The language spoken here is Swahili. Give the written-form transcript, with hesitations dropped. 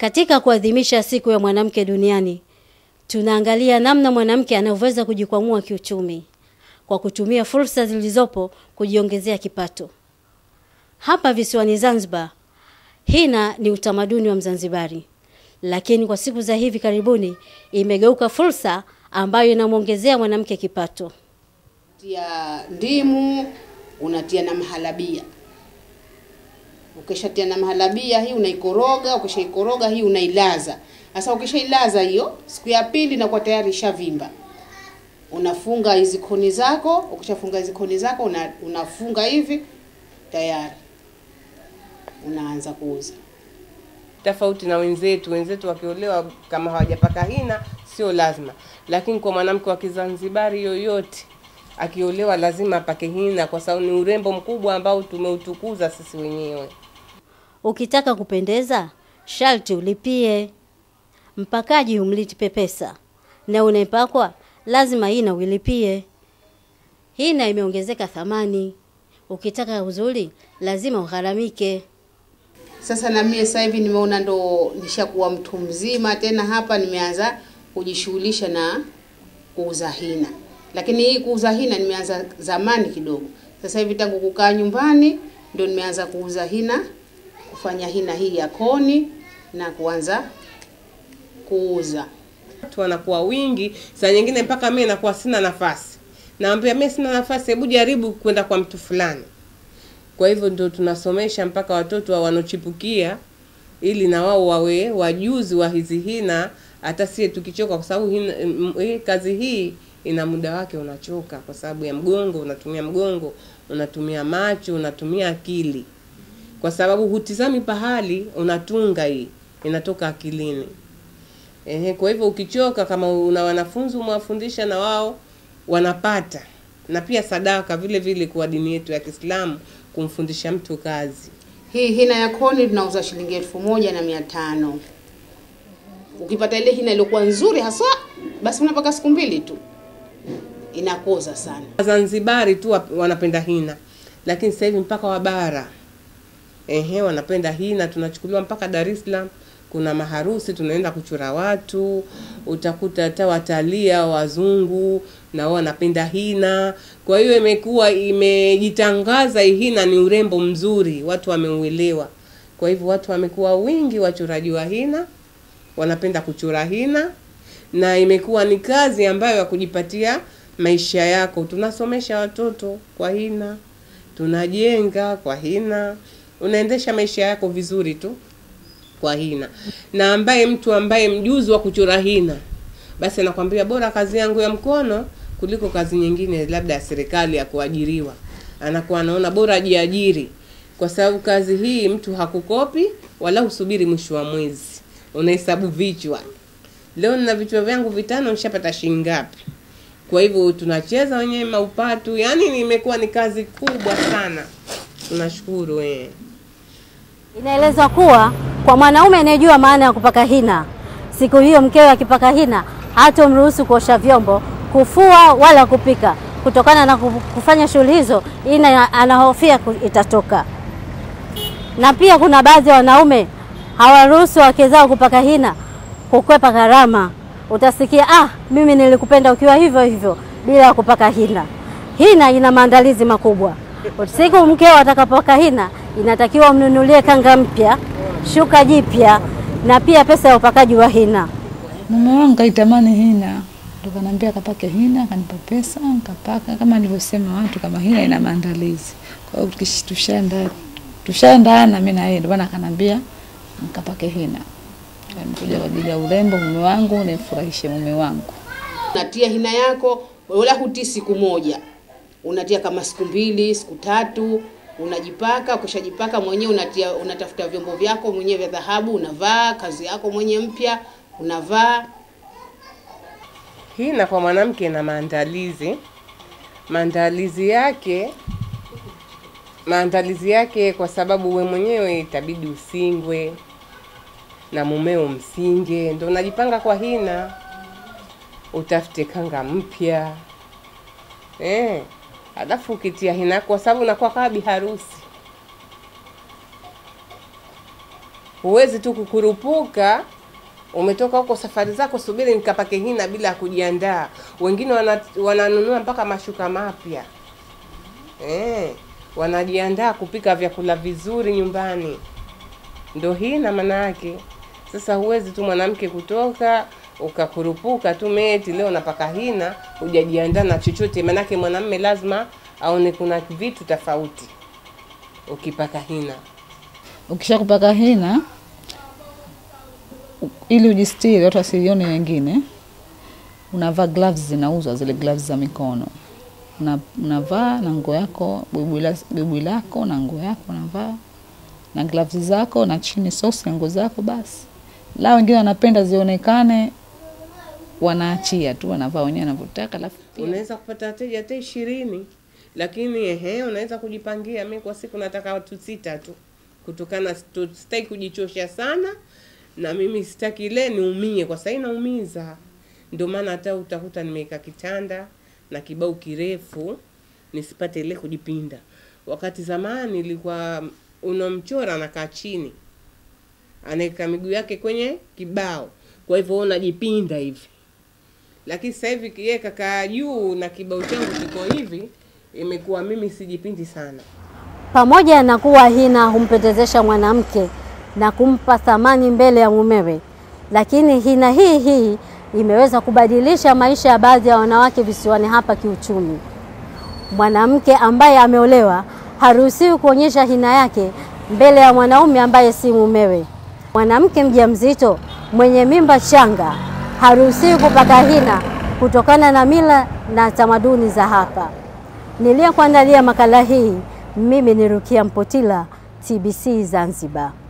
Katika kuadhimisha siku ya mwanamke duniani, tunaangalia namna mwanamke anaweza kujikwamua kiuchumi kwa kutumia fursa zilizopo kujiongezea kipato. Hapa visiwani Zanzibar, hina ni utamaduni wa Mzanzibari, lakini kwa siku za hivi karibuni imegeuka fursa ambayo inamuongezea mwanamke kipato. Tia ndimu, unatia na mahalabia. Ukishatia na mahalabia hii unaikoroga, ukishaikoroga hii unailaza. Sasa ukishailaza hiyo, siku ya pili inakuwa tayari ishavimba. Unafunga hizi koni zako, ukishafunga hizi koni zako unafunga hivi tayari. Unaanza kuuza. Tofauti na wenzetu wakiolewa kama hawajapaka hina sio lazima. Lakini kwa mwanamke wa Kizanzibari yoyote akiolewa lazima apake hina kwa sababu ni urembo mkubwa ambao tumeutukuza sisi wenyewe. Ukitaka kupendeza, sharti ulipie. Mpakaji humlipe pesa. Na unaipakwa lazima hina ulipie. Hina imeongezeka thamani. Ukitaka uzuri lazima ugharamike. Sasa na mimi sasa hivi nimeona ndo nishakuwa mtu mzima tena hapa nimeanza kujishughulisha na kuuza hina. Lakini hii kuuza hina nimeanza zamani kidogo. Sasa hivi tangu kukaa nyumbani ndio nimeanza kuuza hina, kufanya hina hii ya koni na kuanza kuuza. Watu wanakuwa wingi, saa nyingine mpaka mimi nakuwa sina nafasi. Naambia mimi sina nafasi, hebu jaribu kwenda kwa mtu fulani. Kwa hivyo ndio tunasomesha mpaka watoto wanochipukia ili na wao wawe wajuzi wa hizi hina, hata sie tukichoka kwa sababu kazi hii ina muda wake unachoka kwa sababu ya mgongo, unatumia macho, unatumia akili. Kwa sababu hutizami pahali unatunga hii, inatoka akilini. Kwa hivyo ukichoka kama una wanafunzi umewafundisha na wao wanapata. Na pia sadaka vile vile kwa dini yetu ya Kiislamu kumfundisha mtu kazi. Hii hina ya koni tunauza shilingi 1500. Ukipata ile hina iliyokuwa nzuri hasa basi unapaka siku mbili tu. Inakoza sana. Zanzibari tu wanapenda hina. Lakini sasa hivi mpaka wa bara wanapenda hina, tunachukuliwa mpaka Dar es Salaam. Kuna maharusi tunaenda kuchora watu, utakuta hata watalii wazungu na wao wanapenda hina. Kwa hiyo imekuwa imejitangaza hina ni urembo mzuri, watu wameuelewa. Kwa hivyo watu wamekuwa wingi wachoraji wa hina, wanapenda kuchora hina na imekuwa ni kazi ambayo ya kujipatia maisha yako. Tunasomesha watoto kwa hina, tunajenga kwa hina, unaendesha maisha yako vizuri tu kwa hina. Na mtu ambaye mjuzi wa kuchora hina, basi anakuambia bora kazi yangu ya mkono kuliko kazi nyingine labda ya serikali ya kuajiriwa. Anakuwa anaona bora ajiajiri kwa sababu kazi hii mtu hakukopi wala usubiri mwisho wa mwezi. Unahesabu vichwa. Leo nina vichwa vyangu 5 nishapata shilingi ngapi. Kwa hivyo tunacheza wenyewe maupatu, yani imekuwa ni kazi kubwa sana. Tunashukuru Inaelezwa kuwa kwa mwanaume anayejua maana ya kupaka hina, siku hiyo mkewe akipaka hina hatomruhusu kuosha vyombo, kufua wala kupika. Kutokana na kufanya shughuli hizo, anahofia itatoka. Na pia kuna baadhi ya wanaume hawaruhusu wake zao kupaka hina kukwepa gharama. Utasikia mimi nilikupenda ukiwa hivyo hivyo bila kupaka hina. Hina ina maandalizi makubwa. Siku mkeo atakapopaka hina, inatakiwa mnunulie kanga mpya, shuka jipya na pia pesa ya upakaji wa hina. Mume wangu kaitamani hina, ndio kanambia kapake hina, kanipa pesa, nikapaka. Kama nilivyosema watu kama hina ina maandalizi. Kwa hiyo tushaenda na mimi na yeye ndio bana kanambia nikapake hina. Nimekuja kwa ajili ya urembo mume wangu, nifurahishe mume wangu. Unatia hina yako wala huti siku moja. Unatia kama siku 2, siku 3, unajipaka, ukishajipaka mwenyewe unatafuta vyombo vyako mwenyewe vya dhahabu, unavaa, kazi yako mwenyewe mpya, unavaa. Hina kwa mwanamke na maandalizi. Maandalizi yake kwa sababu we mwenyewe itabidi usingwe na mumeo msinge, ndio unajipanga kwa hina. Utafute kanga mpya. Alafu ukitia hina kwa sababu unakuwa kama biharusi. Huwezi tu kukurupuka, umetoka huko safari zako, subiri nikapake hina bila kujiandaa. Wengine wananunua mpaka mashuka mapya. Wanajiandaa kupika vyakula vizuri nyumbani. Ndio hina maana yake. Sasa huwezi tu mwanamke kutoka ukakurupuka tu meti leo napaka hina, hujajiandaa na chochote. Maana yake mwanamume lazima aone kuna vitu tofauti ukipaka hina. Ukishakupaka hina ili ujistiri watu wasione wengine, unavaa gloves, zinauzwa zile gloves za mikono. Unavaa na nguo yako, buibui lako na nguo yako unavaa na gloves zako na chini socks na nguo zako basi. La wengine wanapenda zionekane, wanaachia tu, wanavaa wenyewe wanavyotaka. Alafu unaweza kupata wateja hata 20, lakini unaweza kujipangia. Mimi kwa siku nataka watu 6 tu, kutokana sitaki kujichosha sana, na mimi sitaki ile niumie, kwa sababu inaumiza. Ndio maana hata utakuta nimeweka kitanda na kibao kirefu nisipate ile kujipinda. Wakati zamani ilikuwa unamchora anakaa chini, anaweka miguu yake kwenye kibao, kwa hivyo unajipinda hivi. Lakini sasa hivi kiweka kaa juu na kibao changu kiko hivi, imekuwa mimi sijipindi sana. Pamoja na kuwa hina humpendezesha mwanamke na kumpa thamani mbele ya mumewe, lakini hina hii imeweza kubadilisha maisha ya baadhi ya wanawake visiwani hapa kiuchumi. Mwanamke ambaye ameolewa haruhusiwi kuonyesha hina yake mbele ya mwanaume ambaye si mumewe. Mwanamke mjamzito mwenye mimba changa haruhusiwi kupaka hina kutokana na mila na tamaduni za hapa. Niliyekuandalia makala hii mimi ni Rukia Mpotila, TBC Zanzibar.